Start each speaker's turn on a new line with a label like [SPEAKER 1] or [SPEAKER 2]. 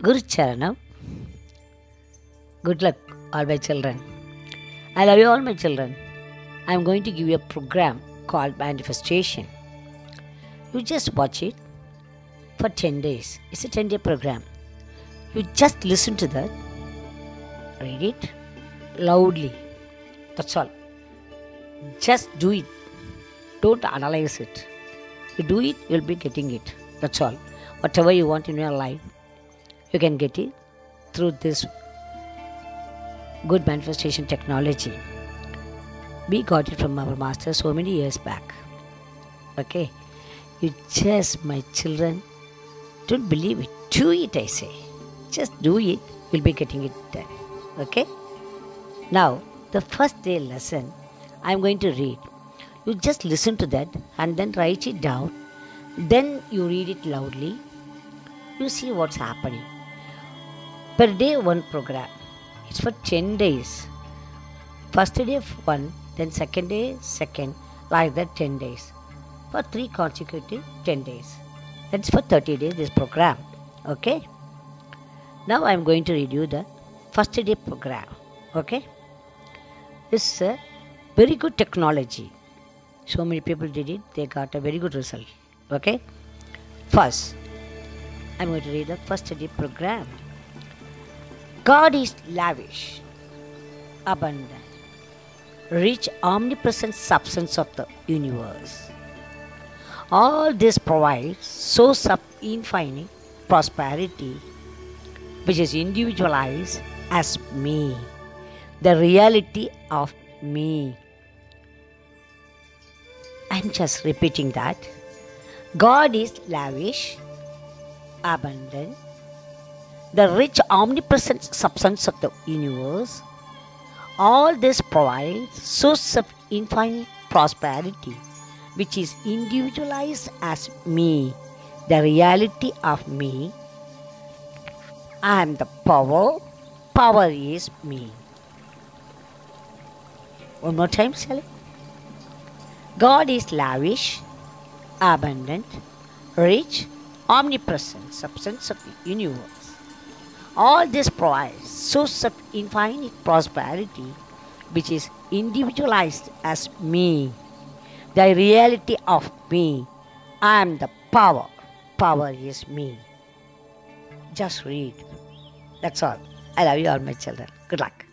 [SPEAKER 1] Guru Charanam. Good luck, all my children. I love you, all my children. I am going to give you a program called Manifestation. You just watch it for 10 days. It's a 10-day program. You just listen to that, read it loudly. That's all. Just do it. Don't analyze it. You do it, you'll be getting it. That's all. Whatever you want in your life, you can get it through this good manifestation technology. We got it from our master so many years back. Okay? You just, my children, don't believe it. Do it, I say. Just do it, you'll be getting it done. Okay? Now, the first day lesson, I'm going to read. You just listen to that and then write it down. Then you read it loudly. You see what's happening. Per day, one program. It's for 10 days. First day, one. Then second day, second. Like that, 10 days. For 3 consecutive 10 days. That's for 30 days, this program. Okay? Now I'm going to read you the first day program. Okay? This is a very good technology. So many people did it. They got a very good result. Okay? First, I'm going to read the first day program. God is lavish, abundant, rich, omnipresent substance of the universe. All this provides source of infinite prosperity, which is individualized as me, the reality of me. I'm just repeating that. God is lavish, abundant, the rich omnipresent substance of the universe. All this provides source of infinite prosperity, which is individualized as me, the reality of me. I am the power. Power is me. One more time, shall I? God is lavish, abundant, rich, omnipresent substance of the universe. All this provides source of infinite prosperity, which is individualized as me, the reality of me. I am the power. Power is me. Just read. That's all. I love you all, my children. Good luck.